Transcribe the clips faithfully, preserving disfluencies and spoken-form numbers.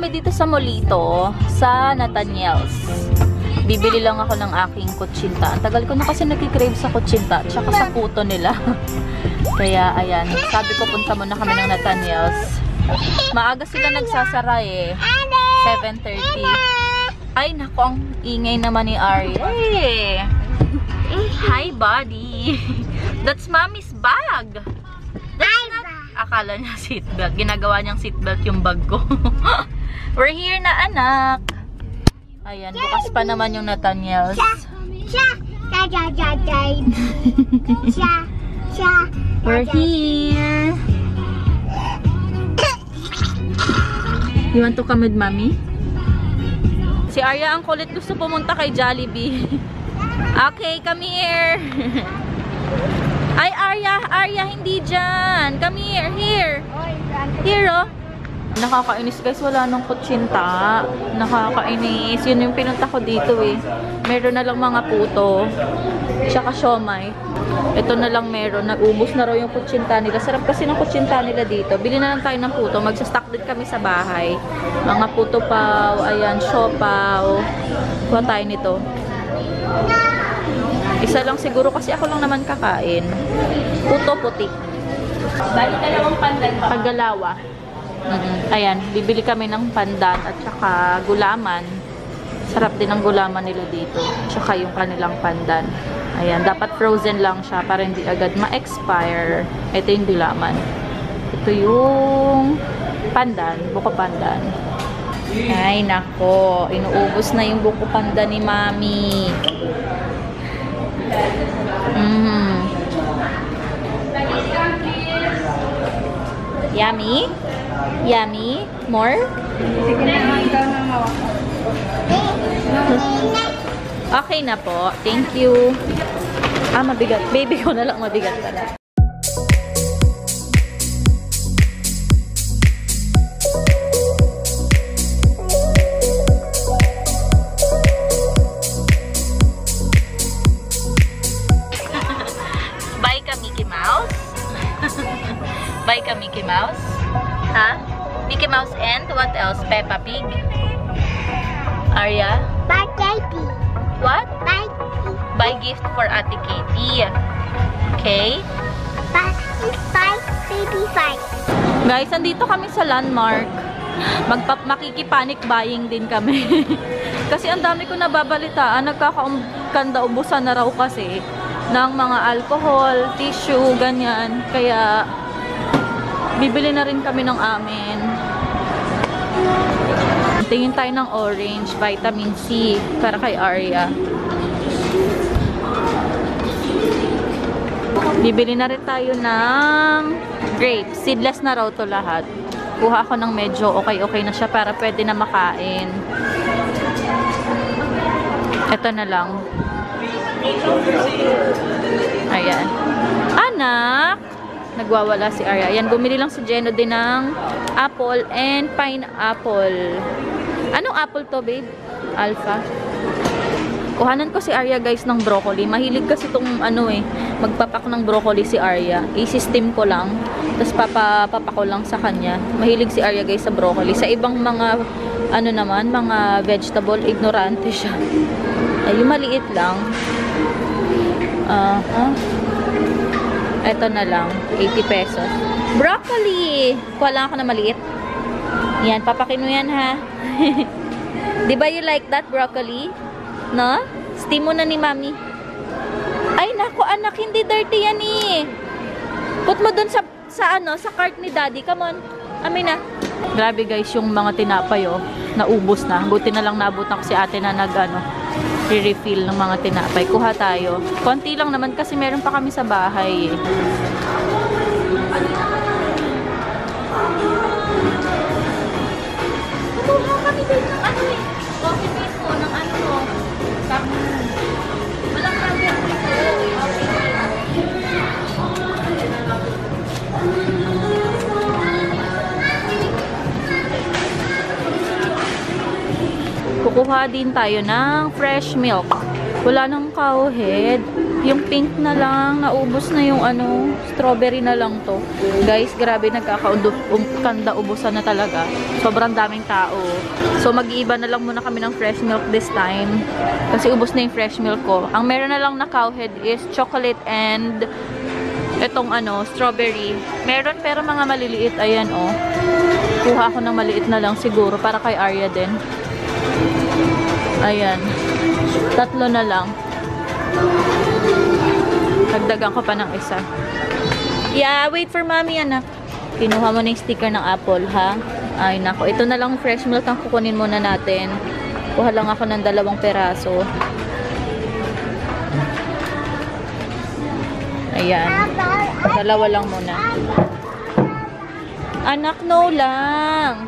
kami dito sa Molito, sa Nathaniel's. Bibili lang ako ng aking kutsinta. Ang tagal ko na kasi nagkikrave sa kutsinta, tsaka sa puto nila. Kaya, ayan. Sabi ko, punta muna kami ng Nathaniel's. Maaga sila nagsasara eh. seven thirty. Ay, naku, ang ingay naman ni Ari. Hey! Hi, buddy! That's mommy's bag! That's not... Akala niya seatbelt. Ginagawa niyang seatbelt yung bag ko. We're here na, anak! Ayan, bukas pa naman yung Nathaniel's. We're here! You want to come with mommy? Si Arya ang kulit, gusto pumunta kay Jollibee. Okay, come here. Ay, Arya, Arya, hindi dyan. Come here, here. Here, oh. Nakakainis guys, wala nang kutsinta. Nakakainis. Yun yung pinunta ko dito eh. Meron na lang mga puto. Tsaka siomay. Ito na lang meron. Nag-ubos na raw yung kutsinta nila. Sarap kasi ng kutsinta nila dito. Bili na lang tayo ng puto. Magsastock din kami sa bahay. Mga puto paw. Ayan, siopaw. Kuha tayo nito. Isa lang siguro kasi ako lang naman kakain. Puto puti. Bali dalawang pandan pa. Paggalawa. Mm-hmm. Ayan, bibili kami ng pandan at saka gulaman. Sarap din ang gulaman nila dito. Tsaka yung kanilang pandan. Ayan, dapat frozen lang siya para hindi agad ma-expire. Ito yung gulaman. Ito yung pandan, buko pandan. Ay, nako. Inuubos na yung buko pandan ni Mami. Mm. Yummy? Yummy? More? Okay na po. Thank you. Ah, mabigat. Baby ko na lang mabigat pala. Bye ka, Mickey Mouse. Bye ka, Mickey Mouse. Ha? Mickey Mouse and what else? Peppa Pig. Arya? Bye, Katie. What? Bye. Buy gift for Ate Katie. Okay? Bye, bye, baby, bye. Guys, andito kami sa Landmark. Magpa makikipanic buying din kami. Kasi ang dami ko nababalitaan. Nagkakakanda ubusan na raw kasi ng mga alcohol, tissue, ganyan. Kaya bibili na rin kami ng amin. Tingin tayo ng orange, vitamin C, para kay Arya. Bibili na rin tayo ng grapes. Seedless na raw to lahat. Kuha ako ng medyo okay-okay na siya para pwede na makain. Ito na lang. Ayan. Anak! Nagwawala si Arya. Ayan, bumili lang si Jeno din ng apple and pineapple. Anong apple to, babe? Alpha. Kuhanan ko si Arya, guys, ng broccoli. Mahilig kasi itong, ano eh, magpapak ng broccoli si Arya. I-steam ko lang. Tapos papapapa ko lang sa kanya. Mahilig si Arya, guys, sa broccoli. Sa ibang mga, ano naman, mga vegetable, ignorante siya. Ay, yung maliit lang. Ah, uh, huh? Ito na lang, eighty pesos. Broccoli! Kuha lang ako na maliit. Yan, papakin mo yan, ha? Di ba you like that, broccoli? No? Steam mo na ni Mami. Ay, naku, anak, hindi dirty yan, eh. Put mo dun sa, sa, ano, sa cart ni Daddy. Come on. Amin na. Grabe, guys, yung mga tinapay, oh. Naubos na. Buti na lang nabutan ko si ate na nag, ano, re-refill ng mga tinapay. Kuha tayo. Konti lang naman kasi meron pa kami sa bahay eh. Kuha kami din ng ano eh. Coffee base mo, ng ano mo. Walang rubber kukuha din tayo ng fresh milk. Wala nang cow head. Yung pink na lang, naubos na yung ano, strawberry na lang to. Guys, grabe, nagkakanda ubusan na talaga. Sobrang daming tao. So, mag-iiba na lang muna kami ng fresh milk this time. Kasi ubos na yung fresh milk ko. Ang meron na lang na cowhead is chocolate and itong ano, strawberry. Meron pero mga maliliit. Ayan, oh. Kuha ako ng maliit na lang siguro para kay Arya din. Ayan. Tatlo na lang. Nagdagan ko pa ng isa. Yeah, wait for mommy, anak. Kinuha mo na yung sticker ng apple, ha? Ay, nako. Ito na lang fresh milk ang kukunin muna natin. Kuha lang ako ng dalawang peraso. Ayan. Dalawa lang muna. Anak, no lang.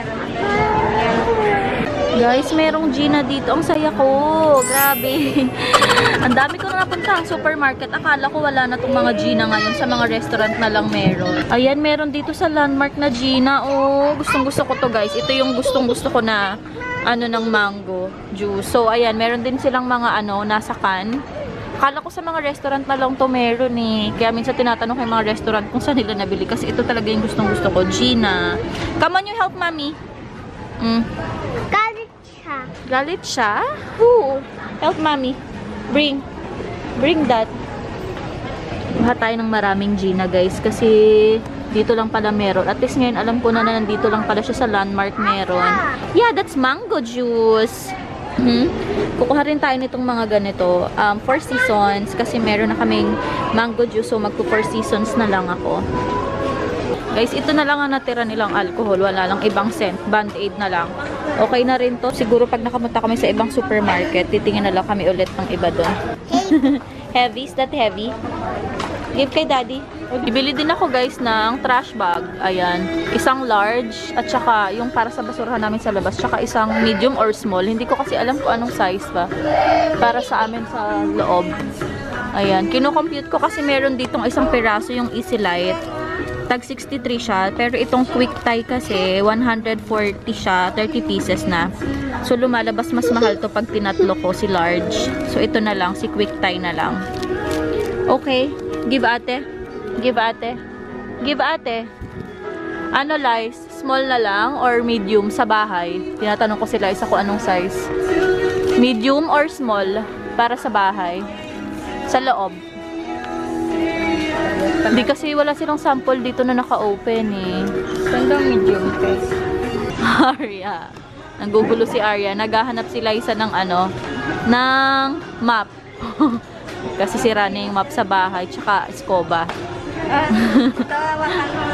Guys, merong Gina dito. Ang saya ko. Grabe. Ang dami ko na napunta ang supermarket. Akala ko wala na itong mga Gina ngayon. Sa mga restaurant na lang meron. Ayan, meron dito sa Landmark na Gina. Oh, gustong gusto ko to guys. Ito yung gustong gusto ko na ano ng mango juice. So, ayan, meron din silang mga ano, nasa can. Akala ko sa mga restaurant na lang to meron eh. Kaya minsan tinatanong kay mga restaurant kung saan nila nabili. Kasi ito talaga yung gustong gusto ko. Gina. Come on, you help mommy. Mm. Galit siya. Galit siya? Who? Help mommy. Bring. Bring that. Kuha tayo ng maraming Gina guys. Kasi dito lang pala meron. At least ngayon alam ko na na nandito lang pala siya sa Landmark meron. Yeah, that's mango juice. Hmm? Kukuha rin tayo nitong mga ganito. Um, four seasons. Kasi meron na kaming mango juice. So magpo four seasons na lang ako. Guys, ito na lang ang natira nilang alcohol. Wala lang ibang scent. Band-aid na lang. Okay na rin to. Siguro pag nakamunta kami sa ibang supermarket, titingin na lang kami ulit ng iba doon. Heavy? Is that heavy? Give kay daddy. Bibili din ako guys ng trash bag. Ayan. Isang large at saka yung para sa basurahan namin sa labas. Tsaka isang medium or small. Hindi ko kasi alam kung anong size ba. Para sa amin sa loob. Ayan. Kino-compute ko kasi meron ditong isang piraso yung Easy Light. Tag sixty-three siya, pero itong quick tie kasi one hundred forty siya, thirty pieces na. So lumalabas mas mahal to pag tinatlo ko si large. So ito na lang, si quick tie na lang. Okay, give ate. Give ate. Give ate. Ano Lies? Small na lang or medium sa bahay? Tinatanong ko sila isa kung anong size. Medium or small para sa bahay? Sa loob. Hindi kasi wala silang sample dito na naka-open eh. Gandang medium guys. Arya. Nanggugulo si Arya. Naghahanap si Liza ng ano, ng map. Kasi sira na yung map sa bahay. Tsaka escoba. Ah, tawa ka na.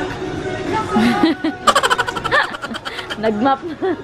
Nagmap.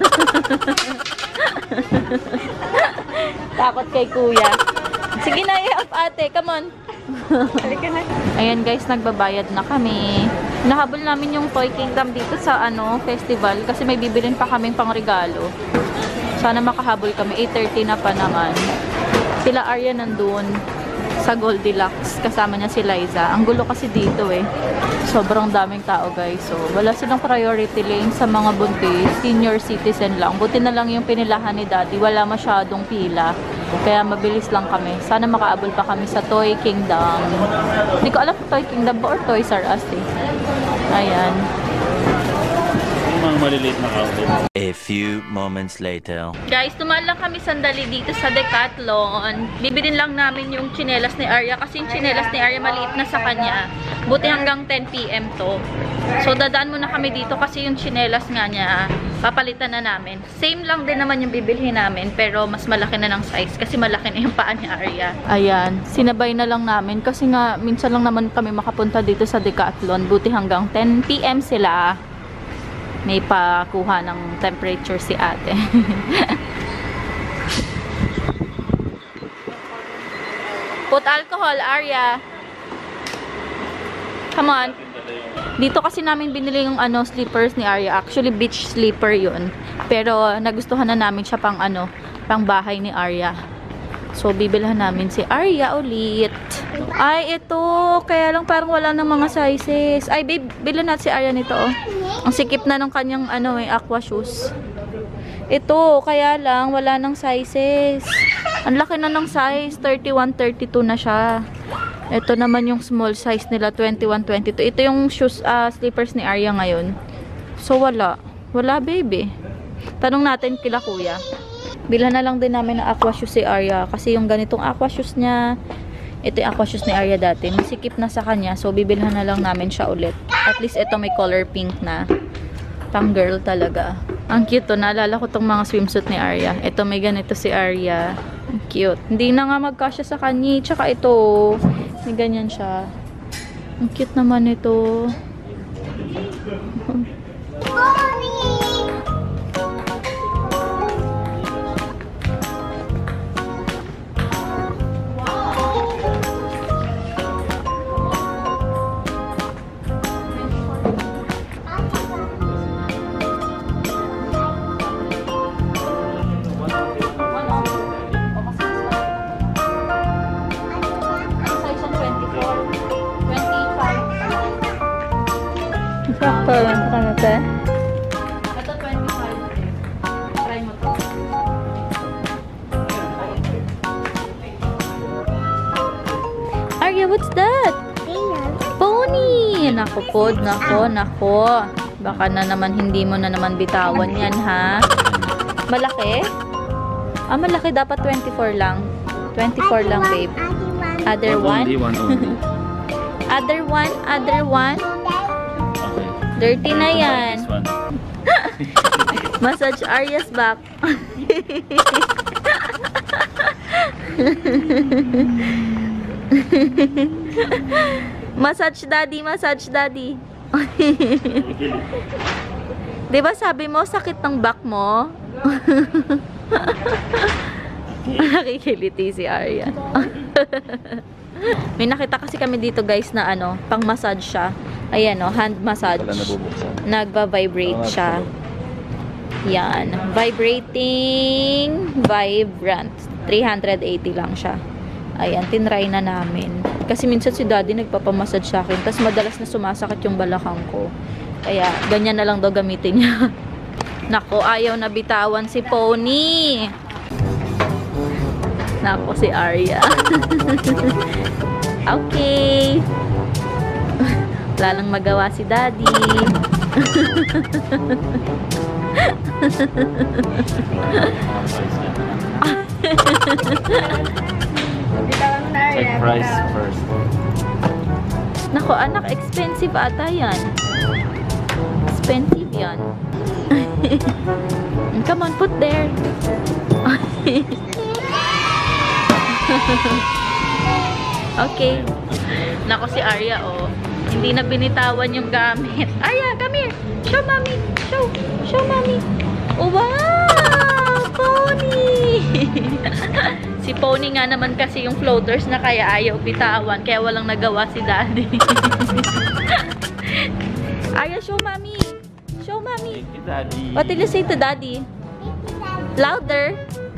Takot kay kuya. Sige na, i-help ate. Come on. Ayan guys, nagbabayad na kami. Nahabol namin yung Toy Kingdom dito sa ano festival kasi may bibilin pa kaming pangregalo. Sana makahabol kami. eight thirty na pa naman. Sila Arya nandun sa Goldilocks. Kasama niya si Liza. Ang gulo kasi dito eh. Sobrang daming tao guys. So, wala silang priority lane sa mga buntis. Senior citizen lang. Buti na lang yung pinilahan ni daddy. Wala masyadong pila. Kaya mabilis lang kami. Sana makaabol pa kami sa Toy Kingdom. Hindi ko alam kung Toy Kingdom ba or Toys R Us eh. Ayan. Mga maliliit na outlet. A few moments later. Guys, tumaan lang kami sandali dito sa Decathlon. Bibilin lang namin yung tsinelas ni Arya kasi yung tsinelas ni Arya maliit na sa kanya. Buti hanggang ten P M to. So, dadaan muna kami dito kasi yung tsinelas nga niya, papalitan na namin. Same lang din naman yung bibilhin namin, pero mas malaki na ng size kasi malaki na yung paa ni Arya. Ayan, sinabay na lang namin kasi nga minsan lang naman kami makapunta dito sa Decathlon. Buti hanggang ten P M sila. May pakuha ng temperature si ate. Put alcohol, Arya. Come on. Dito kasi namin binili yung ano, slippers ni Arya. Actually, beach slipper yun. Pero nagustuhan na namin siya pang ano, pang bahay ni Arya. So, bibilhan namin si Arya ulit. Ay, ito. Kaya lang parang wala ng mga sizes. Ay, babe, bilhan natin si Arya nito, oh. Ang sikip na ng kanyang, ano, eh, aqua shoes. Ito, kaya lang, wala ng sizes. Ang laki na ng size. thirty-one, thirty-two na siya. Ito naman yung small size nila. twenty-one, twenty-two. Ito yung shoes, uh, slippers ni Arya ngayon. So, wala. Wala, baby. Tanong natin kila kuya. Bilhan na lang din namin ng aqua shoes si Arya. Kasi yung ganitong aqua shoes niya, ito yung aqua shoes ni Arya dati. Masikip na sa kanya. So, bibilhan na lang namin siya ulit. At least ito may color pink na. Pang girl talaga. Ang cute to. Naalala ko tong mga swimsuit ni Arya. Ito may ganito si Arya. Ang cute. Hindi na nga magkasya sa kanya. Tsaka ito, may ganyan siya. Ang cute naman ito. Sakto lang sa kanate. Ito twenty-five. Try mo to. Arya, what's that? Pony! Nako po, nako, nako. Baka na naman hindi mo na naman bitawan yan, ha? Malaki? Ah, malaki. Dapat twenty-four lang. twenty-four lang, babe. Other one? Only one only. Other one? Other one? Okay. Dirty na yan. This one. Massage Arya's back. Massage daddy, massage daddy. Di ba sabi mo sakit ng back mo? Nakikiliti si Arya. May nakita kasi kami dito guys na ano, pang massage siya. Ayan o, hand massage. Nagba-vibrate siya. Yan. Vibrating, vibrant. three hundred eighty lang siya. Ayan, tinry na namin. Kasi minsan si daddy nagpapamassage sa akin. Tapos madalas na sumasakit yung balakang ko. Kaya, ganyan na lang daw gamitin niya. Nako, ayaw na bitawan si Pony. Nako, si Arya. Okay. Wala lang magawa si daddy. Check price first. Nako, anak, expensive ata yan. Expensive yan. Come on, put there. Okay. Nako, si Arya, oh. Hindi na binitawan yung gamit. Arya, come here. Show mommy. Show. Show mommy. Oh, wow! Pony! Si Pony nga naman kasi yung floaters na kaya ayaw bitawan. Kaya walang nagawa si daddy. Arya, show mommy. Show mommy. Thank you, daddy. What did you say to daddy? Louder.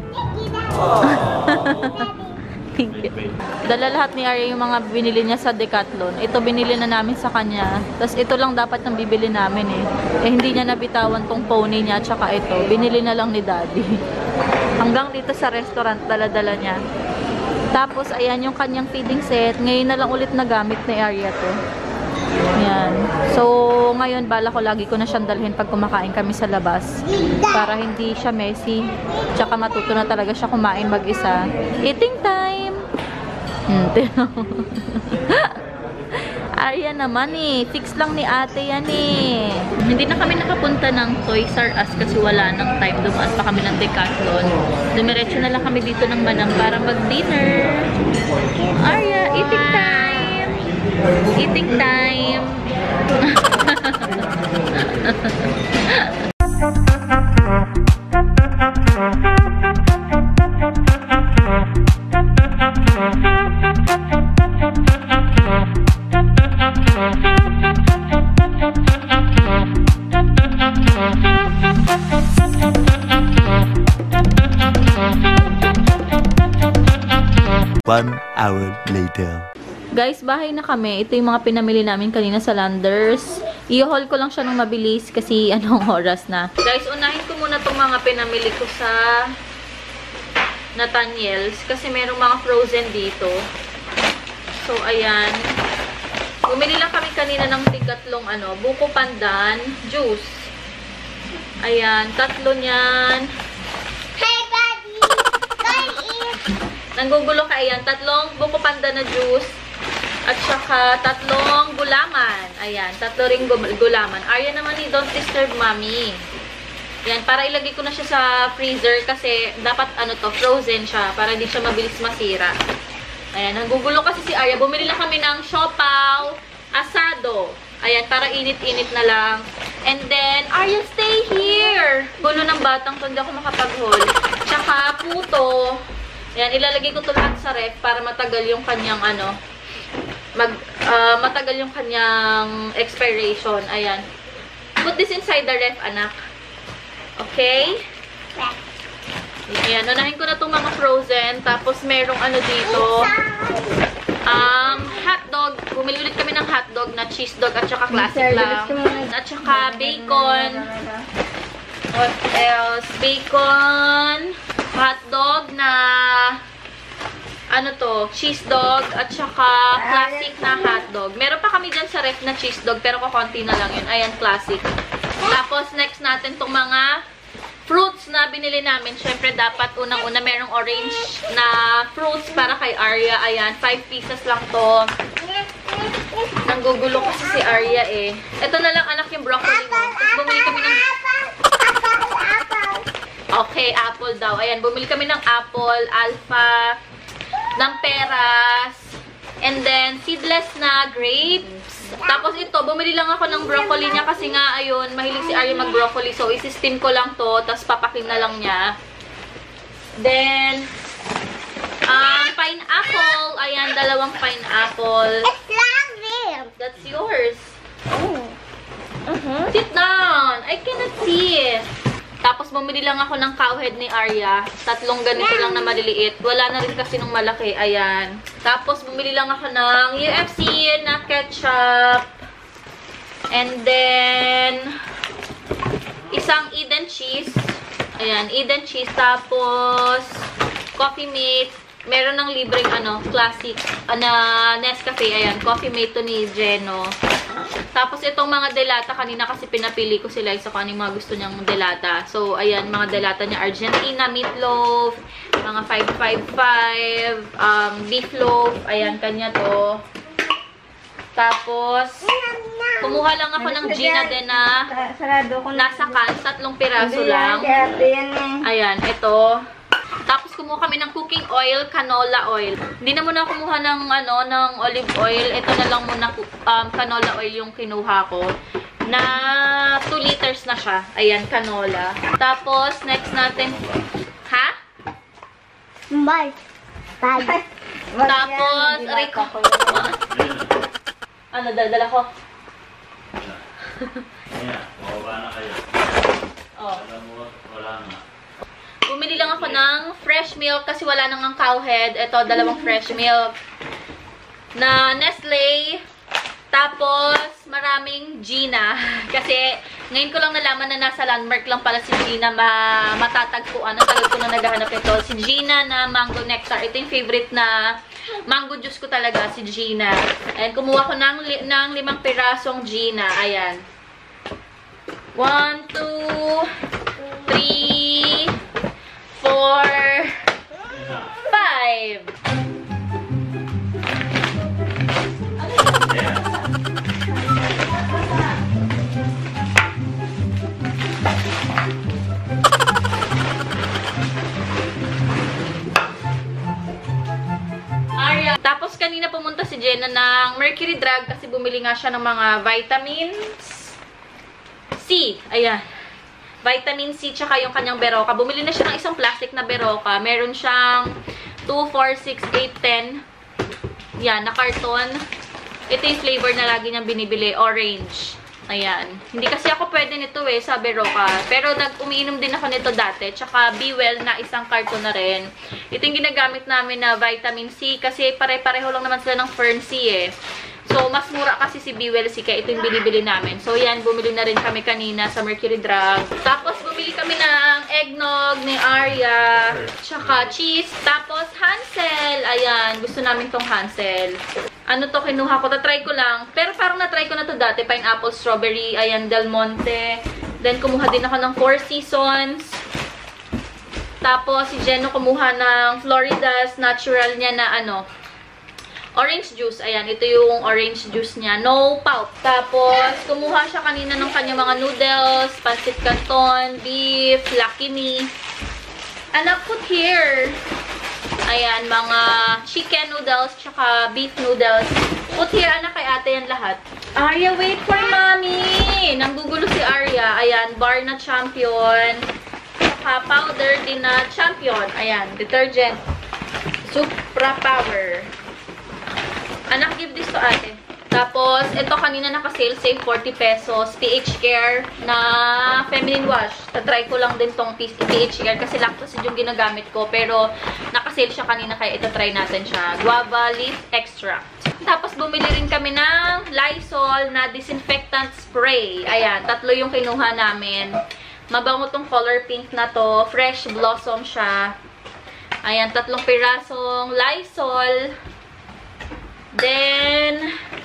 Thank you. Dala lahat ni Arya yung mga binili niya sa Decathlon. Ito binili na namin sa kanya. Tapos ito lang dapat nang bibili namin eh. Eh hindi niya nabitawan tong pony niya tsaka ito. Binili na lang ni daddy. Hanggang dito sa restaurant dala-dala niya. Tapos ayan yung kanyang feeding set. Ngayon na lang ulit nagamit ni Arya to. Yan. So ngayon bala ko lagi ko na siyang dalhin pag kumakain kami sa labas. Para hindi siya messy. Tsaka matuto na talaga siya kumain mag-isa. Eating time! Hmm, Arya naman eh. Fix lang ni ate yan eh. Hindi na kami nakapunta ng Toys R Us kasi wala nang time. Dumaan pa kami ng Decathlon. Dumiretso na lang kami dito ng Manang para mag-dinner. Arya, eating time! Eating time! One hour later. Guys, bahay na kami. Ito yung mga pinamili namin kanina sa Landers. I-haul ko lang siya ng mabilis kasi anong oras na. Guys, unahin ko muna itong mga pinamili ko sa Nathaniel's kasi merong mga frozen dito. So, ayan. Bumili lang kami kanina ng tigatlong ano, buko pandan juice. Ayan, tatlo niyan. Hey, buddy! Go eat! Nanggugulo ka, ayan. Tatlong buko pandan na juice. At saka tatlong gulaman. Ayan, tatlo ring gulaman. Arya naman ni Don't Disturb Mommy. Ayan, para ilagay ko na siya sa freezer kasi dapat ano to, frozen siya para hindi siya mabilis masira. Ayan, nanggugulo kasi si Arya. Bumili lang kami ng siopaw asado. Ayan, para init-init na lang. And then, Arya, stay here! Gulo ng batang to, hindi ako makapag-haul. Tsaka puto. Ayan, ilalagay ko to lahat sa ref para matagal yung kanyang ano, mag, uh, matagal yung kanyang expiration. Ayan. Put this inside the ref, anak. Okay? Ayan, unahin ko na itong mga frozen. Tapos, merong ano dito. Um, hotdog. Bumili ulit kami ng hotdog na cheese dog at saka classic lang. At saka bacon. What else? Bacon. Hotdog na ano to, cheese dog at saka classic na hotdog. Meron pa kami dyan sa ref na cheese dog pero kukunti na lang yun. Ayan, classic. Tapos, next natin itong mga fruits na binili namin. Siyempre, dapat unang-una merong orange na fruits para kay Arya. Ayan, five pieces lang to. Nanggugulo kasi si Arya eh. Ito na lang anak yung broccoli mo. Tapos bumili kami ng... Okay, apple daw. Ayan, bumili kami ng apple, alpha, ng peras, and then seedless na grapes. Tapos ito, bumili lang ako ng broccoli niya kasi nga, ayun, mahilig si Arya mag-broccoli. So, isi-steam ko lang to, tapos papakin na lang niya. Then, um, pineapple. Ayan, dalawang pineapple. It's lovely! That's yours. Oh. Uh-huh. Sit down. I cannot see. Tapos, bumili lang ako ng cowhead ni Arya. Tatlong ganito lang na maliliit. Wala na rin kasi nung malaki. Ayan. Tapos, bumili lang ako ng U F C na ketchup. And then, isang Eden cheese. Ayan, Eden cheese. Tapos, Coffee Mate. Meron ng libreng, ano, classic, uh, na Nescafe. Ayan, Coffee Mate to ni Jeno. Tapos, itong mga delata, kanina kasi pinapili ko sila isa kung ano yung mga gusto niyang delata. So, ayan, mga delata niya. Argentina, meatloaf, mga five five five, um, beef loaf. Ayan, kanya to. Tapos, kumuha lang ako ng Gina din na nasa can, tatlong piraso lang. Ayan, ito. Tapos, kumuha kami ng cooking oil, canola oil. Hindi na muna kumuha ng, ano, ng olive oil. Ito na lang muna, um, canola oil yung kinuha ko. Na two liters na siya. Ayan, canola. Tapos, next natin, ha? Bye. Bye. Tapos, Rico. Ano, dala ko? Ayan, mababa na kayo. Oh. Alam mo, wala na. Bumili lang ako ng fresh milk kasi wala nang ang cowhead. Ito, dalawang fresh milk. Na Nestle. Tapos, maraming Gina. Kasi, ngayon ko lang nalaman na nasa landmark lang pala si Gina ma matatagpuan. Ang tagal ko na naghahanap ito. Si Gina na mango nectar. Ito yung favorite na mango juice ko talaga, si Gina. Ayan, kumuha ko ng, li ng limang pirasong Gina. Ayan. One, two, three, four, five. Arya. Tapos kanina pumunta si Jenna ng Mercury Drug kasi bumili nga siya ng mga vitamins C. Ayan. Vitamin C, tsaka yung kanyang Beroka. Bumili na siya ng isang plastic na Beroka. Meron siyang two, four, six, eight, ten. Yan, na karton. Ito yung flavor na lagi niyang binibili. Orange. Ayan. Hindi kasi ako pwede nito eh, sa Beroka. Pero nag-umiinom din ako nito dati. Tsaka B-Well na isang karton na rin. Ito yung ginagamit namin na vitamin C. Kasi pare-pareho lang naman sila ng Fern C eh. So, mas mura kasi si B-Well C, kaya ito yung binibili namin. So, yan, bumili na rin kami kanina sa Mercury Drug. Tapos, bumili kami ng eggnog ni Arya, tsaka cheese, tapos Hansel. Ayan, gusto namin tong Hansel. Ano to, kinuha ko, tatry ko lang. Pero parang natry ko na to dati, pineapple, strawberry, ayan, Del Monte. Then, kumuha din ako ng Four Seasons. Tapos, si Jeno kumuha ng Florida's natural niya na ano, orange juice. Ayan, ito yung orange juice niya. No pulp. Tapos, kumuha siya kanina ng kanyang mga noodles, pancit canton, beef, Lucky Me. Anak, put here. Ayan, mga chicken noodles, tsaka beef noodles. Put here, anak, kay ate yan lahat. Arya, wait for mommy! Nanggugulo si Arya. Ayan, bar na champion. Tsaka powder din na champion. Ayan, detergent. Supra Power. Anak, give this to ate. Tapos, ito kanina naka-sale, save forty pesos. P H Care na feminine wash. Tatry ko lang din tong P H Care kasi lactose yung ginagamit ko. Pero, naka-sale siya kanina kaya ito try natin siya. Guava leaf extract. Tapos, bumili rin kami ng Lysol na disinfectant spray. Ayan, tatlo yung kinuha namin. Mabango tong color pink na to. Fresh blossom siya. Ayan, tatlong pirasong Lysol. Then,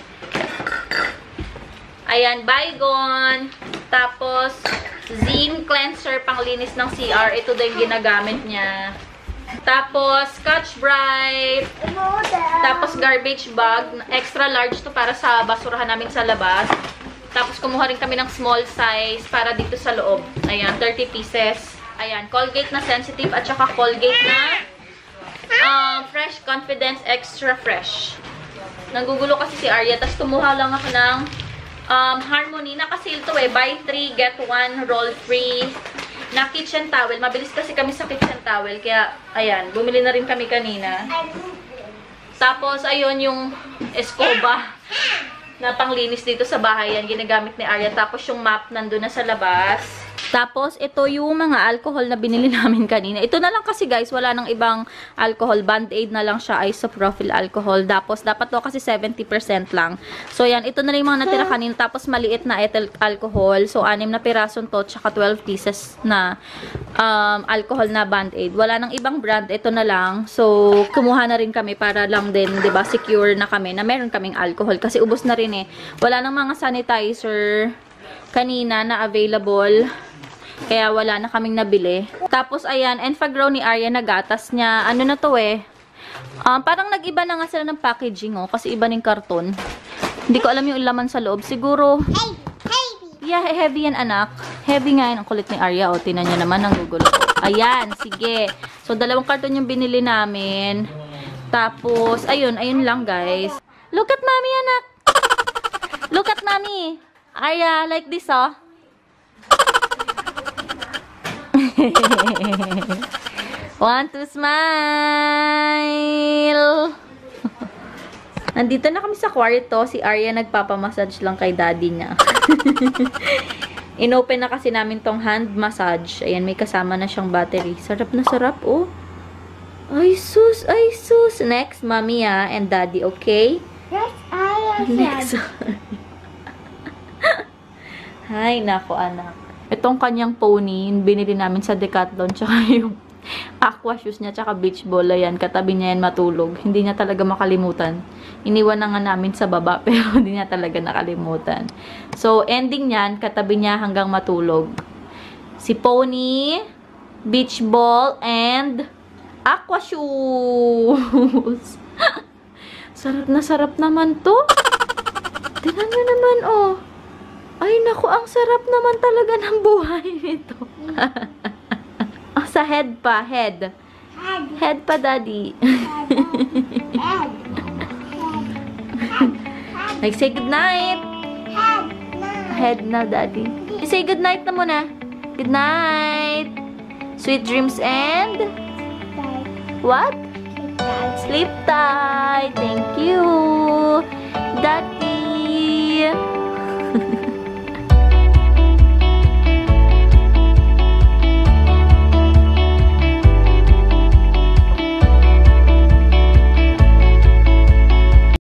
ayan, Baygon. Tapos, Zine Cleanser, panglinis ng C R. Ito din ginagamit niya. Tapos, Scotch Brite. Tapos, garbage bag. Extra large to para sa basurahan namin sa labas. Tapos, kumuha rin kami ng small size para dito sa loob. Ayan, thirty pieces. Ayan, Colgate na sensitive at saka Colgate na um, Fresh Confidence Extra Fresh. Nagugulo kasi si Arya. Tapos kumuha lang ako ng um, Harmony. Naka-sale to eh. Buy three, get one, roll free. Na kitchen towel. Mabilis kasi kami sa kitchen towel. Kaya, ayan. Bumili na rin kami kanina. Tapos, ayun yung escoba na panglinis dito sa bahay. Yan, ginagamit ni Arya. Tapos, yung map nandun na sa labas. Tapos, ito yung mga alcohol na binili namin kanina. Ito na lang kasi guys, wala nang ibang alcohol. Band-Aid na lang siya, isopropyl alcohol. Tapos, dapat to kasi seventy percent lang. So, yan. Ito na rin yung mga natira kanina. Tapos, maliit na ethyl alcohol. So, anim na pirason to, tsaka twelve pieces na um, alcohol na Band-Aid. Wala nang ibang brand. Ito na lang. So, kumuha na rin kami para lang din, diba, secure na kami na meron kaming alcohol. Kasi, ubos na rin eh. Wala nang mga sanitizer kanina na available. Kaya wala na kaming nabili. Tapos, ayan, Enfagrow ni Arya na gatas niya. Ano na to eh? Um, parang nag-iba na nga sila ng packaging, oh. Kasi iba ng karton. Hindi ko alam yung laman sa loob. Siguro, yeah, heavy yan, anak. Heavy nga yan. Ang kulit ni Arya, oh. Tinan niya naman, ang gugulo. Ayan, sige. So, dalawang karton yung binili namin. Tapos, ayun, ayun lang, guys. Look at mommy, anak. Look at mommy. Arya, like this, oh. Want to smile. Nandito na kami sa kwarto. Si Arya nagpapamassage lang kay daddy niya. Inopen na kasi namin tong hand massage. Ayan, may kasama na siyang battery. Sarap na sarap, oh. Ay, sus, ay, sus. Next, mommy, ah, and daddy, okay? Yes, I am. Next. Hay, nako, anak. Itong kanyang pony, binili namin sa Decathlon, tsaka yung aqua shoes niya, tsaka beach ball, ayan, katabi niya yan matulog. Hindi niya talaga makalimutan. Iniwan na nga namin sa baba, pero hindi niya talaga nakalimutan. So, ending niyan, katabi niya hanggang matulog. Si pony, beach ball, and aqua shoes. Sarap na sarap naman to. Tingnan niyo naman, oh. Ay, naku, ang sarap naman talaga ng buhay nito. Oh, sa head pa, head. Head. Head pa, daddy. Head. Like, say goodnight. Head. Head na, daddy. Say goodnight na muna. Good night. Sweet dreams and... What? Sleep tight. Thank you. That